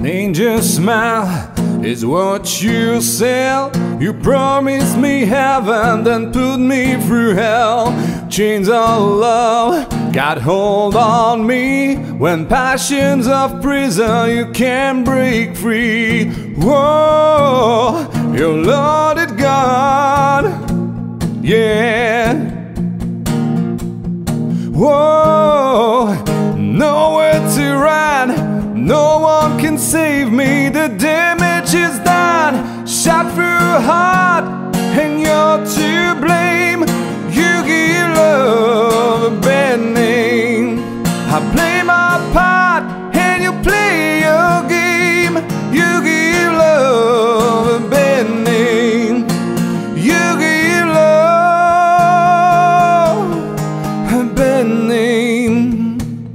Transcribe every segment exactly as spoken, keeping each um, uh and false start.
Angel smile is what you sell. You promised me heaven, then put me through hell. Chains of love got hold on me. When passions of prison you can't break free. Whoa, you're loaded gun, yeah. Whoa, nowhere to run, no one can save me. The damage is done, shot through heart, and you're to blame. You give love a bad name. I play my part and you play your game. You give love a bad name. You give love a bad name.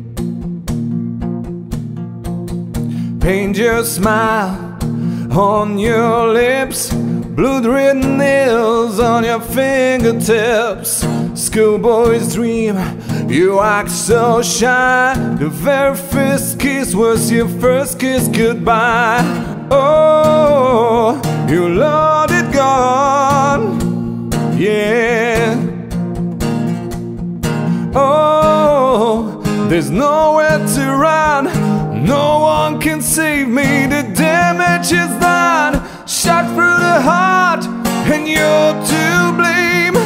Paint your smile on your lips, blood-red nails on your fingertips. Schoolboy's dream, you act so shy. The very first kiss was your first kiss goodbye. Oh, you loaded gun, yeah. Oh, there's nowhere to run, no one can save me. The damage is done, shot through the heart, and you're to blame.